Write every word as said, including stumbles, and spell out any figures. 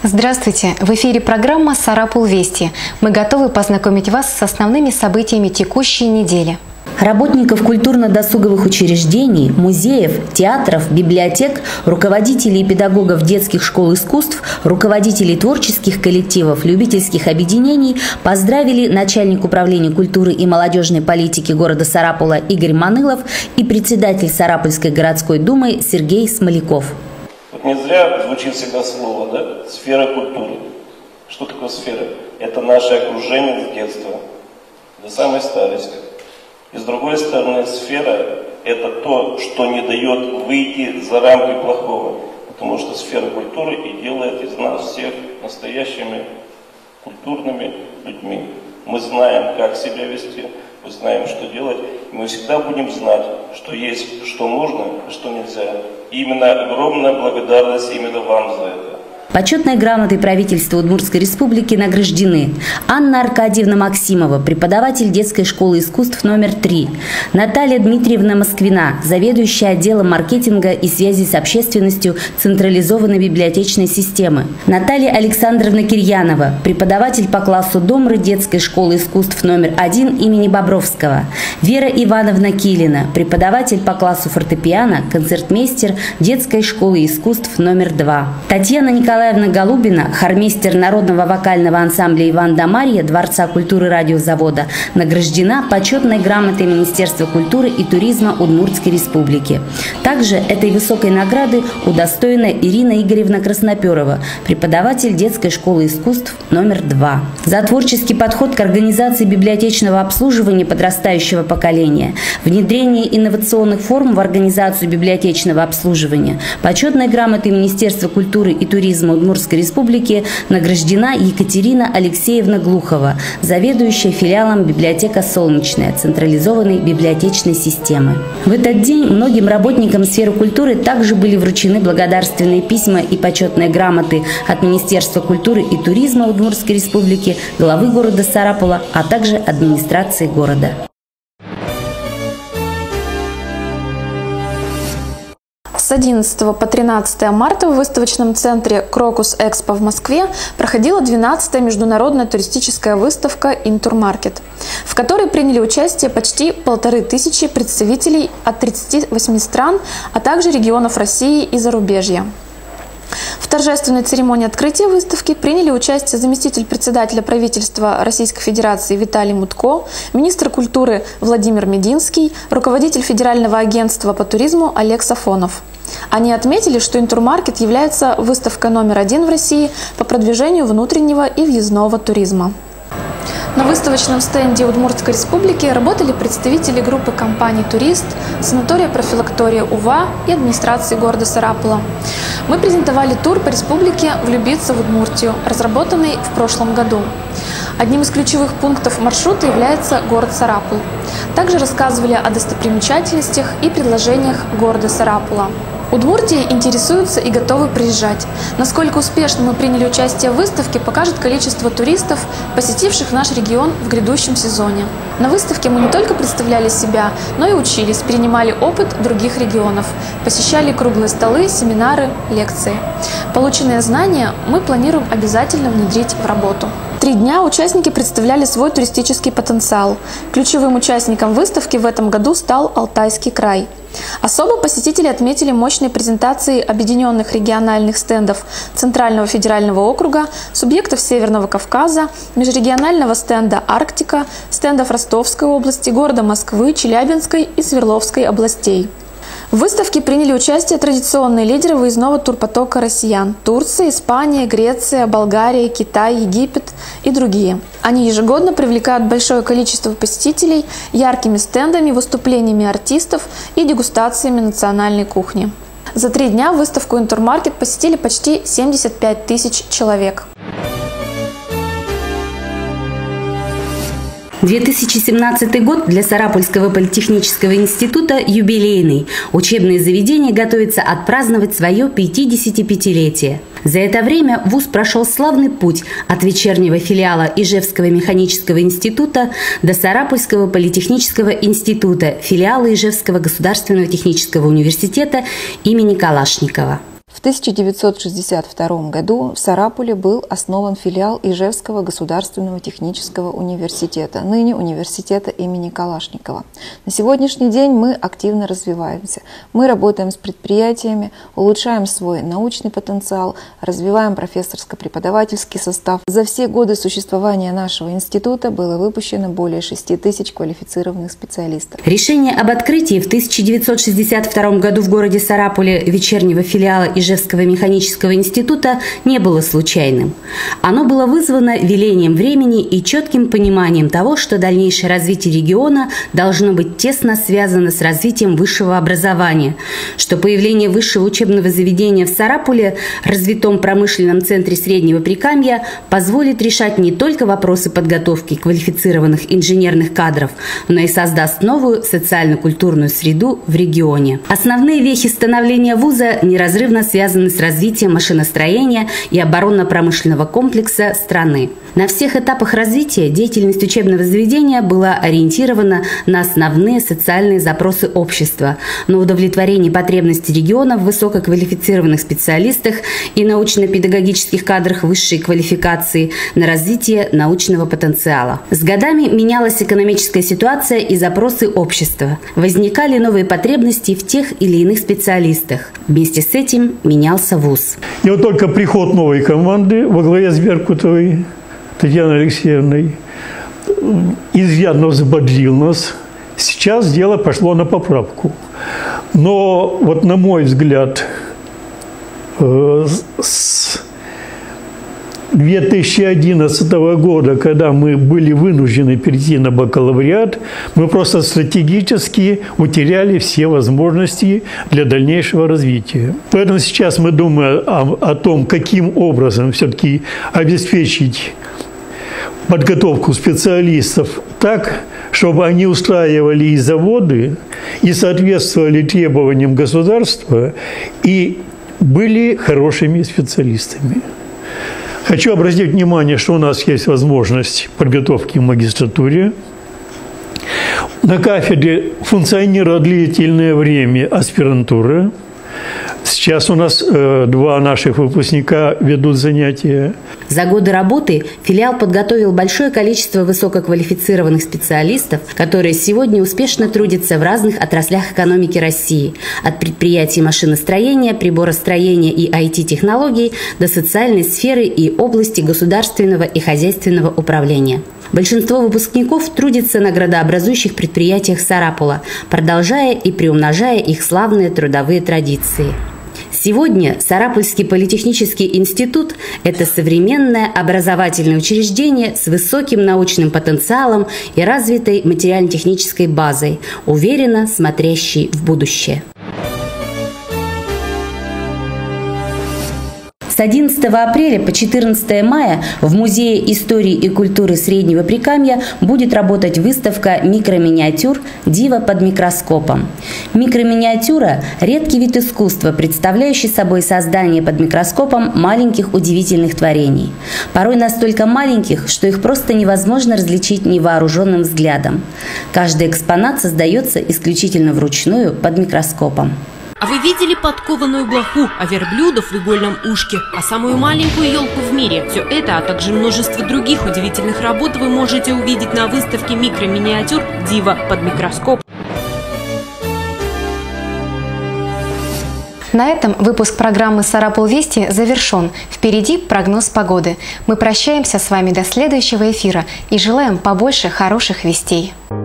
Здравствуйте! В эфире программа «Сарапул Вести». Мы готовы познакомить вас с основными событиями текущей недели. Работников культурно-досуговых учреждений, музеев, театров, библиотек, руководителей и педагогов детских школ искусств, руководителей творческих коллективов, любительских объединений поздравили начальник управления культуры и молодежной политики города Сарапула Игорь Манылов и председатель Сарапульской городской думы Сергей Смоляков. Вот не зря звучит всегда слово, да? Сфера культуры. Что такое сфера? Это наше окружение с детства до самой старости. И с другой стороны, сфера – это то, что не дает выйти за рамки плохого. Потому что сфера культуры и делает из нас всех настоящими культурными людьми. Мы знаем, как себя вести, мы знаем, что делать. И мы всегда будем знать, что есть, что нужно, а что нельзя. И именно огромная благодарность именно вам за это. Почетной грамотой правительства Удмуртской республики награждены Анна Аркадьевна Максимова, преподаватель детской школы искусств номер три, Наталья Дмитриевна Москвина, заведующая отделом маркетинга и связи с общественностью централизованной библиотечной системы, Наталья Александровна Кирьянова, преподаватель по классу Домры детской школы искусств номер один имени Бобровского, Вера Ивановна Килина, преподаватель по классу фортепиано, концертмейстер детской школы искусств номер два, Татьяна Николаевна Николаевна Голубина, хормейстер народного вокального ансамбля «Иван да Марья» Дворца культуры радиозавода, награждена почетной грамотой Министерства культуры и туризма Удмуртской республики. Также этой высокой награды удостоена Ирина Игоревна Красноперова, преподаватель детской школы искусств номер два. За творческий подход к организации библиотечного обслуживания подрастающего поколения, внедрение инновационных форм в организацию библиотечного обслуживания, почетной грамотой Министерства культуры и туризма Удмуртской республики награждена Екатерина Алексеевна Глухова, заведующая филиалом библиотека «Солнечная» централизованной библиотечной системы. В этот день многим работникам сферы культуры также были вручены благодарственные письма и почетные грамоты от Министерства культуры и туризма Удмуртской республики, главы города Сарапула, а также администрации города. С одиннадцатого по тринадцатое марта в выставочном центре «Крокус Экспо» в Москве проходила двенадцатая международная туристическая выставка «Интурмаркет», в которой приняли участие почти полторы тысячи представителей от тридцати восьми стран, а также регионов России и зарубежья. В торжественной церемонии открытия выставки приняли участие заместитель председателя правительства Российской Федерации Виталий Мутко, министр культуры Владимир Мединский, руководитель Федерального агентства по туризму Олег Сафонов. Они отметили, что «Интурмаркет» является выставкой номер один в России по продвижению внутреннего и въездного туризма. На выставочном стенде Удмуртской республики работали представители группы компаний «Турист», санатория-профилактория УВА и администрации города Сарапула. Мы презентовали тур по республике «Влюбиться в Удмуртию», разработанный в прошлом году. Одним из ключевых пунктов маршрута является город Сарапул. Также рассказывали о достопримечательностях и предложениях города Сарапула. Удмуртией интересуются и готовы приезжать. Насколько успешно мы приняли участие в выставке, покажет количество туристов, посетивших наш регион в грядущем сезоне. На выставке мы не только представляли себя, но и учились, перенимали опыт других регионов, посещали круглые столы, семинары, лекции. Полученные знания мы планируем обязательно внедрить в работу. Три дня участники представляли свой туристический потенциал. Ключевым участником выставки в этом году стал Алтайский край. Особо посетители отметили мощные презентации объединенных региональных стендов Центрального федерального округа, субъектов Северного Кавказа, межрегионального стенда «Арктика», стендов Ростовской области, города Москвы, Челябинской и Свердловской областей. В выставке приняли участие традиционные лидеры выездного турпотока россиян – Турция, Испания, Греция, Болгария, Китай, Египет и другие. Они ежегодно привлекают большое количество посетителей яркими стендами, выступлениями артистов и дегустациями национальной кухни. За три дня выставку «Интурмаркет» посетили почти семьдесят пять тысяч человек. две тысячи семнадцатый год для Сарапульского политехнического института юбилейный. Учебное заведение готовится отпраздновать свое пятидесятипятилетие. За это время вуз прошел славный путь от вечернего филиала Ижевского механического института до Сарапульского политехнического института, филиала Ижевского государственного технического университета имени Калашникова. В тысяча девятьсот шестьдесят втором году в Сарапуле был основан филиал Ижевского государственного технического университета, ныне университета имени Калашникова. На сегодняшний день мы активно развиваемся. Мы работаем с предприятиями, улучшаем свой научный потенциал, развиваем профессорско-преподавательский состав. За все годы существования нашего института было выпущено более шести тысяч квалифицированных специалистов. Решение об открытии в тысяча девятьсот шестьдесят втором году в городе Сарапуле вечернего филиала Ижевского механического института не было случайным. Оно было вызвано велением времени и четким пониманием того, что дальнейшее развитие региона должно быть тесно связано с развитием высшего образования, что появление высшего учебного заведения в Сарапуле, развитом промышленном центре Среднего Прикамья, позволит решать не только вопросы подготовки квалифицированных инженерных кадров, но и создаст новую социально-культурную среду в регионе. Основные вехи становления вуза неразрывно связаны с развитием машиностроения и оборонно-промышленного комплекса страны. На всех этапах развития деятельность учебного заведения была ориентирована на основные социальные запросы общества, на удовлетворение потребностей региона в высококвалифицированных специалистах и научно-педагогических кадрах высшей квалификации, на развитие научного потенциала. С годами менялась экономическая ситуация и запросы общества. Возникали новые потребности в тех или иных специалистах. Вместе с этим менялся вуз. И вот только приход новой команды во главе с Беркутовой Татьяной Алексеевной изрядно взбодрил нас. Сейчас дело пошло на поправку. Но вот на мой взгляд, с две тысячи одиннадцатого года, когда мы были вынуждены перейти на бакалавриат, мы просто стратегически утеряли все возможности для дальнейшего развития. Поэтому сейчас мы думаем о, о том, каким образом все-таки обеспечить подготовку специалистов так, чтобы они устраивали и заводы, и соответствовали требованиям государства, и были хорошими специалистами. Хочу обратить внимание, что у нас есть возможность подготовки в магистратуре. На кафедре функционирует длительное время аспирантура. Сейчас у нас э, два наших выпускника ведут занятия. За годы работы филиал подготовил большое количество высококвалифицированных специалистов, которые сегодня успешно трудятся в разных отраслях экономики России, от предприятий машиностроения, приборостроения и ай ти-технологий до социальной сферы и области государственного и хозяйственного управления. Большинство выпускников трудится на градообразующих предприятиях Сарапула, продолжая и приумножая их славные трудовые традиции. Сегодня Сарапульский политехнический институт – это современное образовательное учреждение с высоким научным потенциалом и развитой материально-технической базой, уверенно смотрящей в будущее. С одиннадцатого апреля по четырнадцатое мая в Музее истории и культуры Среднего Прикамья будет работать выставка микроминиатюр «Дива под микроскопом». Микроминиатюра – редкий вид искусства, представляющий собой создание под микроскопом маленьких удивительных творений. Порой настолько маленьких, что их просто невозможно различить невооруженным взглядом. Каждый экспонат создается исключительно вручную под микроскопом. А вы видели подкованную блоху, а верблюдов в игольном ушке, а самую маленькую елку в мире? Все это, а также множество других удивительных работ вы можете увидеть на выставке микроминиатюр «Дива под микроскоп». На этом выпуск программы «Сарапул Вести» завершен. Впереди прогноз погоды. Мы прощаемся с вами до следующего эфира и желаем побольше хороших вестей.